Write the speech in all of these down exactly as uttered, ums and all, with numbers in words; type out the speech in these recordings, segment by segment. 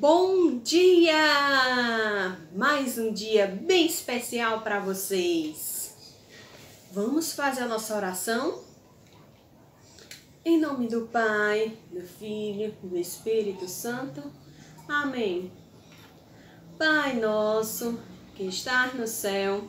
Bom dia! Mais um dia bem especial para vocês. Vamos fazer a nossa oração? Em nome do Pai, do Filho e do Espírito Santo. Amém. Pai nosso, que estás no céu,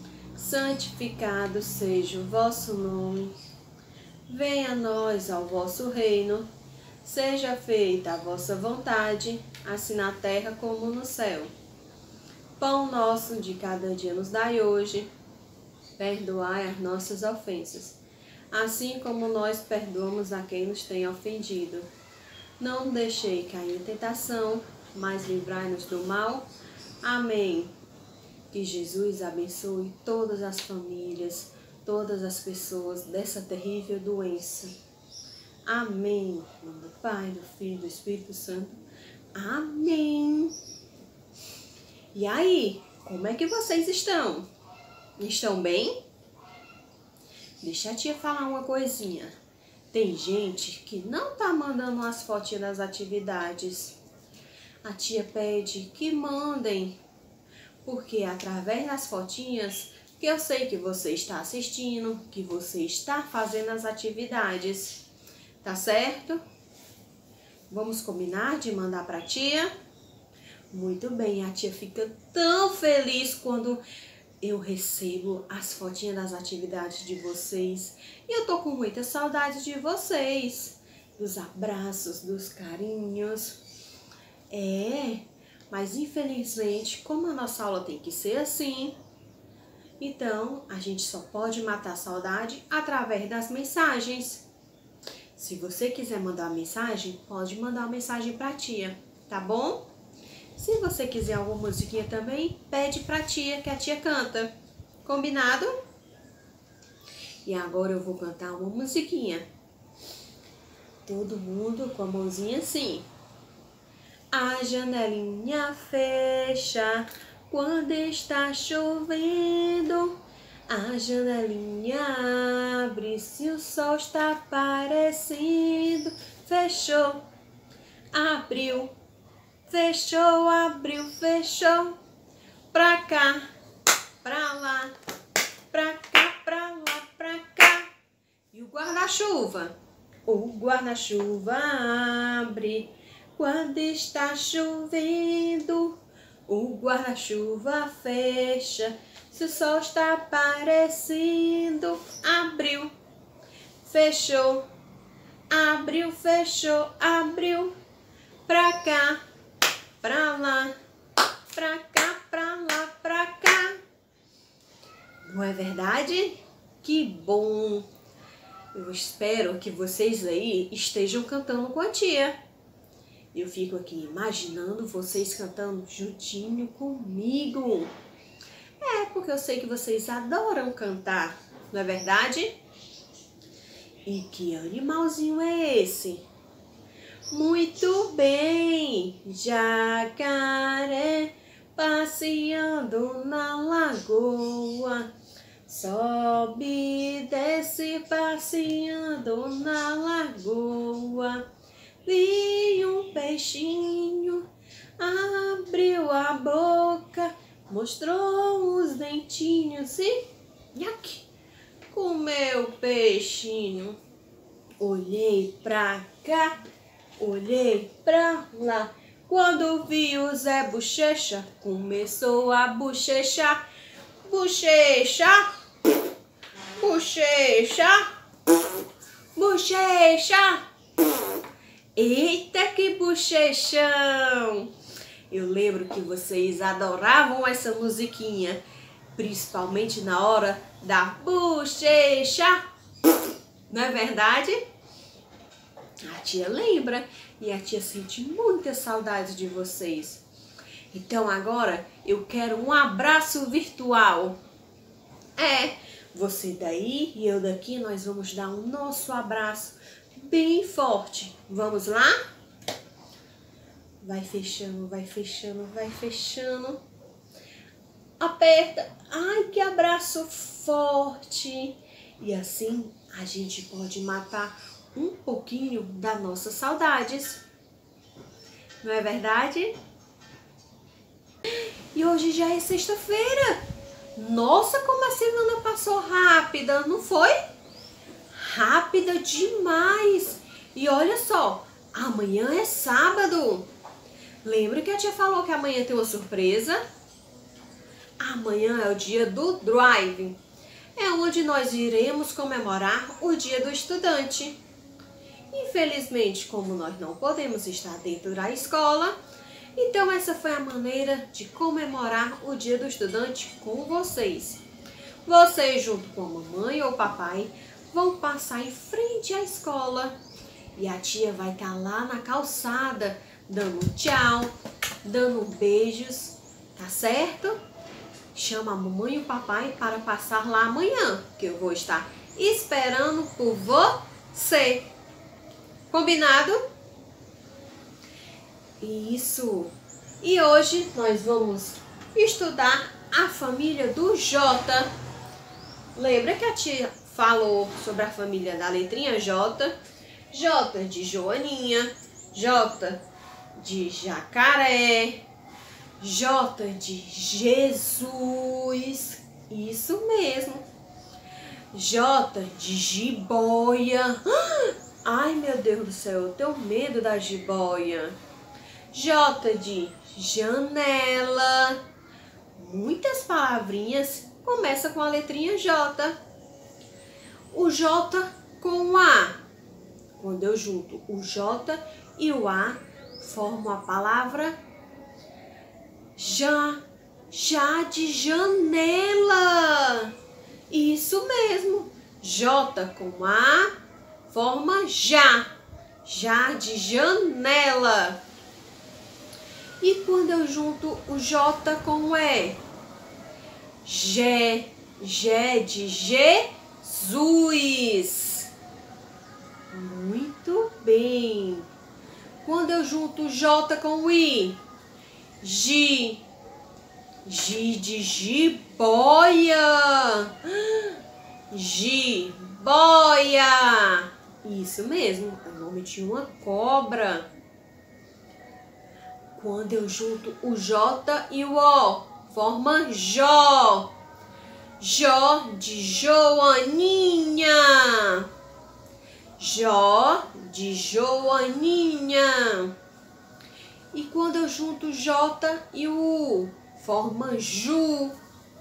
santificado seja o vosso nome. Venha a nós ao vosso reino. Seja feita a vossa vontade, assim na terra como no céu. Pão nosso de cada dia nos dai hoje. Perdoai as nossas ofensas, assim como nós perdoamos a quem nos tem ofendido. Não deixei cair em tentação, mas livrai-nos do mal. Amém. Que Jesus abençoe todas as famílias, todas as pessoas dessa terrível doença. Amém. Em nome do Pai, do Filho e do Espírito Santo. Amém. E aí, como é que vocês estão? Estão bem? Deixa a tia falar uma coisinha. Tem gente que não tá mandando as fotinhas das atividades. A tia pede que mandem, porque através das fotinhas que eu sei que você está assistindo, que você está fazendo as atividades. Tá certo? Vamos combinar de mandar pra tia? Muito bem, a tia fica tão feliz quando eu recebo as fotinhas das atividades de vocês. E eu tô com muita saudade de vocês, dos abraços, dos carinhos. É, mas infelizmente, como a nossa aula tem que ser assim, então a gente só pode matar a saudade através das mensagens. Se você quiser mandar uma mensagem, pode mandar uma mensagem pra tia, tá bom? Se você quiser alguma musiquinha também, pede pra tia, que a tia canta. Combinado? E agora eu vou cantar uma musiquinha. Todo mundo com a mãozinha assim. A janelinha fecha quando está chovendo. A janelinha abre se o sol está aparecendo. Fechou, abriu, fechou, abriu, fechou. Pra cá, pra lá, pra cá, pra lá, pra cá. E o guarda-chuva? O guarda-chuva abre quando está chovendo. O guarda-chuva fecha se o sol está aparecendo. Abriu, fechou, abriu, fechou, abriu. Pra cá, pra lá, pra cá, pra lá, pra cá. Não é verdade? Que bom! Eu espero que vocês aí estejam cantando com a tia. Eu fico aqui imaginando vocês cantando juntinho comigo. É, porque eu sei que vocês adoram cantar, não é verdade? E que animalzinho é esse? Muito bem! Jacaré passeando na lagoa. Sobe e desce passeando na lagoa. Vi um peixinho, abriu a boca, mostrou os dentinhos e nhaque, comeu o peixinho. Olhei pra cá, olhei pra lá. Quando vi o Zé Bochecha, começou a bochechar. Bochecha, bochecha, bochecha. Eita, que bochechão! Eu lembro que vocês adoravam essa musiquinha, principalmente na hora da bochecha. Não é verdade? A tia lembra e a tia sente muita saudade de vocês. Então agora eu quero um abraço virtual. É, você daí e eu daqui, nós vamos dar o nosso abraço bem forte. Vamos lá? Vai fechando, vai fechando, vai fechando. Aperta. Ai, que abraço forte. E assim a gente pode matar um pouquinho das nossas saudades. Não é verdade? E hoje já é sexta-feira. Nossa, como a semana passou rápida, não foi? Rápida demais. E olha só, amanhã é sábado. Lembra que a tia falou que amanhã tem uma surpresa? Amanhã é o dia do Drive. É onde nós iremos comemorar o Dia do Estudante. Infelizmente, como nós não podemos estar dentro da escola, então essa foi a maneira de comemorar o Dia do Estudante com vocês. Vocês, junto com a mamãe ou o papai, vão passar em frente à escola e a tia vai estar lá na calçada, dando um tchau, dando beijos, tá certo? Chama a mamãe e o papai para passar lá amanhã, que eu vou estar esperando por você. Combinado? Isso. E hoje nós vamos estudar a família do J. Lembra que a tia falou sobre a família da letrinha J? J de Joaninha, J de Jacaré, J de Jesus, isso mesmo. J de Jiboia. Ai, meu Deus do céu, eu tenho medo da jiboia. J de janela. Muitas palavrinhas começam com a letrinha J. O J com o A. Quando eu junto o J e o A, formo a palavra já. Já de janela. Isso mesmo. J com A, forma já. Já de janela. E quando eu junto o J com o E? G. G de Jesus. Muito bem. Quando eu junto o J com o I? Gi. Gi de jiboia. Jiboia. Isso mesmo, é o nome de uma cobra. Quando eu junto o J e o O, forma Jó. Jó de Joaninha. Jó de Joaninha. E quando eu junto o J e o U, forma Ju.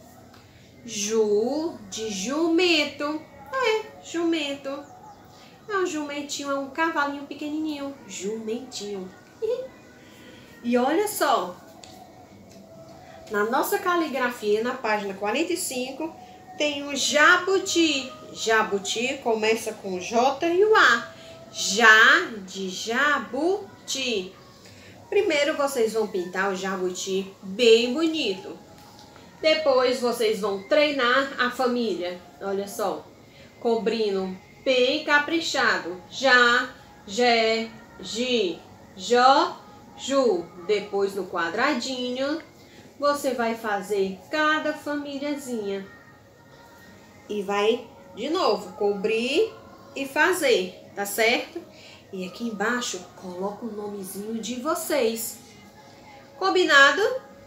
Ju de jumento. É, jumento. É um jumentinho, é um cavalinho pequenininho. Jumentinho. E olha só, na nossa caligrafia, na página quarenta e cinco, tem o jabuti. Jabuti começa com o J e o A. Já de jabuti. Primeiro vocês vão pintar o jabuti bem bonito. Depois vocês vão treinar a família. Olha só, cobrindo bem caprichado. Já, Jé, Gi, Jó, Ju. Depois no quadradinho, você vai fazer cada famíliazinha. E vai, de novo, cobrir e fazer, tá certo? E aqui embaixo, coloca o nomezinho de vocês. Combinado?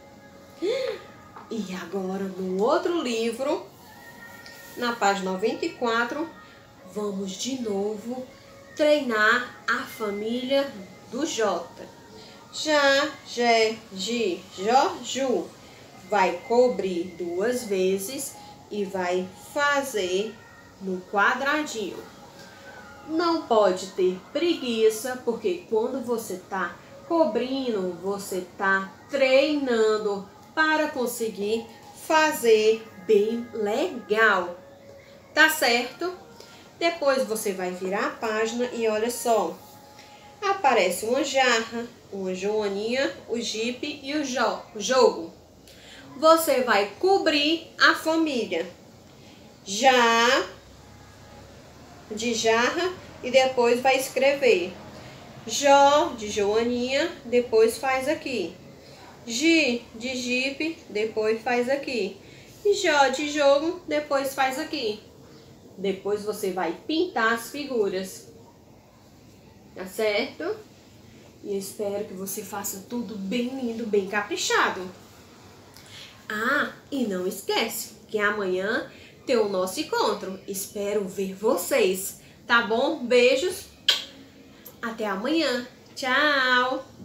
E agora, no outro livro, na página noventa e quatro, vamos de novo treinar a família do J. Já, Jé, Gi, Jó, Ju. Vai cobrir duas vezes e vai fazer no quadradinho. Não pode ter preguiça, porque quando você está cobrindo, você está treinando para conseguir fazer bem legal. Tá certo? Depois você vai virar a página e olha só. Aparece uma jarra, uma joaninha, o jipe e o jo jogo. Você vai cobrir a família. Já de jarra e depois vai escrever Jó de joaninha, depois faz aqui. Gi de jipe, depois faz aqui. E Jó de jogo, depois faz aqui. Depois você vai pintar as figuras. Tá certo? E eu espero que você faça tudo bem lindo, bem caprichado. Ah, e não esquece que amanhã tem o nosso encontro. Espero ver vocês, tá bom? Beijos. Até amanhã. Tchau.